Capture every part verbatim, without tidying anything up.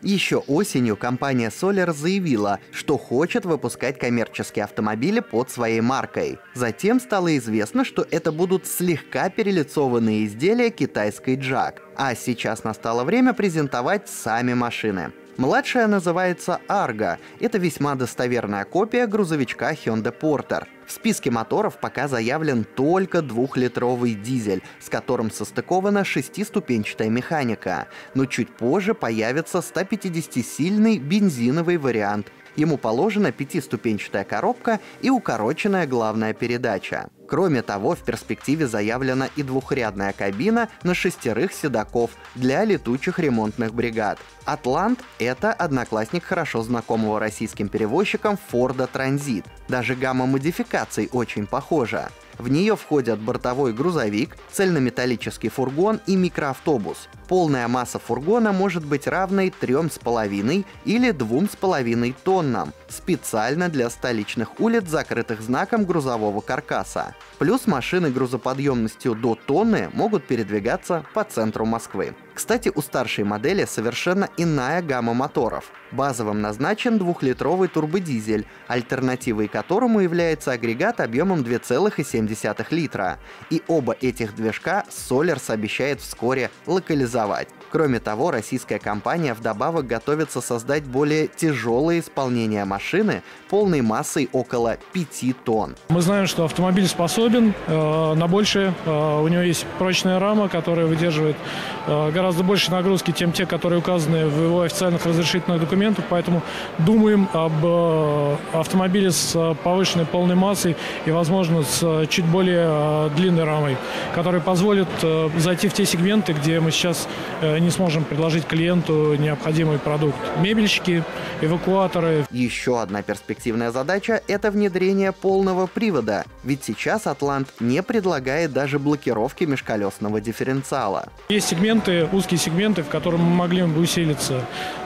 Еще осенью компания Soler заявила, что хочет выпускать коммерческие автомобили под своей маркой. Затем стало известно, что это будут слегка перелицованные изделия китайской джак. А сейчас настало время презентовать сами машины. Младшая называется Argo. Это весьма достоверная копия грузовичка Hyundai Porter. В списке моторов пока заявлен только двухлитровый дизель, с которым состыкована шестиступенчатая механика. Но чуть позже появится сто пятидесятисильный бензиновый вариант. Ему положена пятиступенчатая коробка и укороченная главная передача. Кроме того, в перспективе заявлена и двухрядная кабина на шестерых седаков для летучих ремонтных бригад. Атлант — это одноклассник хорошо знакомого российским перевозчикам Форда Транзит. Даже гамма модификаций очень похожа. В нее входят бортовой грузовик, цельнометаллический фургон и микроавтобус. Полная масса фургона может быть равной трем с половиной или двум с половиной тоннам, специально для столичных улиц, закрытых знаком грузового каркаса. Плюс машины грузоподъемностью до тонны могут передвигаться по центру Москвы. Кстати, у старшей модели совершенно иная гамма моторов. Базовым назначен двухлитровый турбодизель, альтернативой которому является агрегат объемом две целых семь десятых литра. И оба этих движка Solers обещает вскоре локализовать. Кроме того, российская компания вдобавок готовится создать более тяжелое исполнение машины полной массой около пяти тонн. Мы знаем, что автомобиль способен э, на большее. Э, у него есть прочная рама, которая выдерживает э, гораздо больше нагрузки, чем те, которые указаны в его официальных разрешительных документах. Поэтому думаем об э, автомобиле с повышенной полной массой и, возможно, с чуть более э, длинной рамой, которая позволит э, зайти в те сегменты, где мы сейчас э, не сможем предложить клиенту необходимый продукт. Мебельщики, эвакуаторы. Еще одна перспективная задача — это внедрение полного привода, ведь сейчас Атлант не предлагает даже блокировки межколесного дифференциала. Есть сегменты, узкие сегменты, в которых мы могли бы усилиться.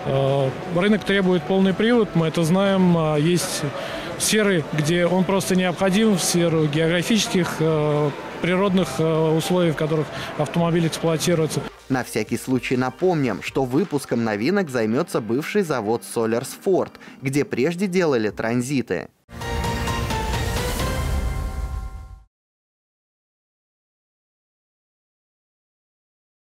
Рынок требует полный привод, мы это знаем. Есть сферы, где он просто необходим, в сферу географических, природных условий, в которых автомобиль эксплуатируется. На всякий случай напомним, что выпуском новинок займется бывший завод Solers Ford, где прежде делали транзиты.